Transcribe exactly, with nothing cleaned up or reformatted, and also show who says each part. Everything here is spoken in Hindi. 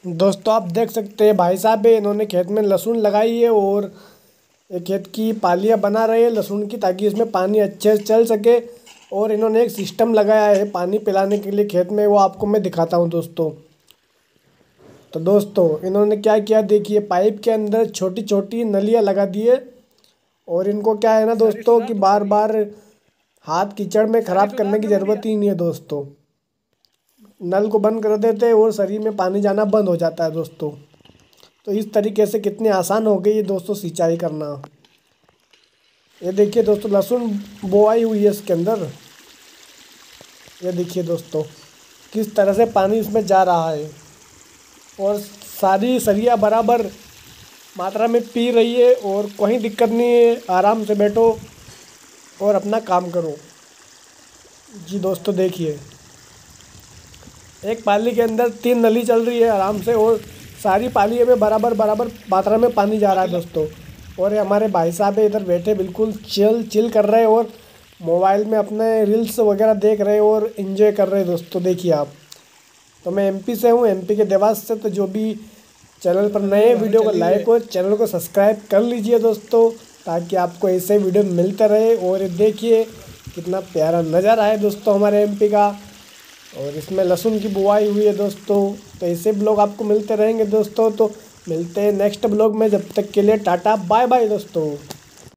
Speaker 1: दोस्तों आप देख सकते हैं भाई साहब है, इन्होंने खेत में लहसुन लगाई है और ये खेत की पालियाँ बना रहे हैं लहसुन की, ताकि इसमें पानी अच्छे से चल सके। और इन्होंने एक सिस्टम लगाया है पानी पिलाने के लिए खेत में, वो आपको मैं दिखाता हूँ दोस्तों। तो दोस्तों इन्होंने क्या किया देखिए, पाइप के अंदर छोटी छोटी नलियाँ लगा दिए। और इनको क्या है ना दोस्तों कि बार बार हाथ कीचड़ में ख़राब करने की ज़रूरत ही नहीं है दोस्तों। नल को बंद कर देते हैं और शरीर में पानी जाना बंद हो जाता है दोस्तों। तो इस तरीके से कितनी आसान हो गई है दोस्तों सिंचाई करना। ये देखिए दोस्तों लहसुन बोआई हुई है इसके अंदर। ये देखिए दोस्तों किस तरह से पानी इसमें जा रहा है और सारी सरिया बराबर मात्रा में पी रही है और कोई दिक्कत नहीं है। आराम से बैठो और अपना काम करो। जी दोस्तों देखिए एक पाली के अंदर तीन नली चल रही है आराम से और सारी पालियों में बराबर बराबर मात्रा में पानी जा रहा है दोस्तों। और ये हमारे भाई साहब है इधर बैठे बिल्कुल चिल चिल कर रहे हैं और मोबाइल में अपने रील्स वगैरह देख रहे हैं और एंजॉय कर रहे हैं दोस्तों। देखिए आप, तो मैं एमपी से हूँ, एमपी के देवास से। तो जो भी चैनल पर नए वीडियो को लाइक और चैनल को सब्सक्राइब कर लीजिए दोस्तों, ताकि आपको ऐसे वीडियो मिलते रहे। और ये देखिए कितना प्यारा नज़ारा है दोस्तों हमारे एमपी का। और इसमें लहसुन की बुआई हुई है दोस्तों। तो ऐसे ब्लॉग आपको मिलते रहेंगे दोस्तों। तो मिलते हैं नेक्स्ट ब्लॉग में, जब तक के लिए टाटा बाय बाय दोस्तों।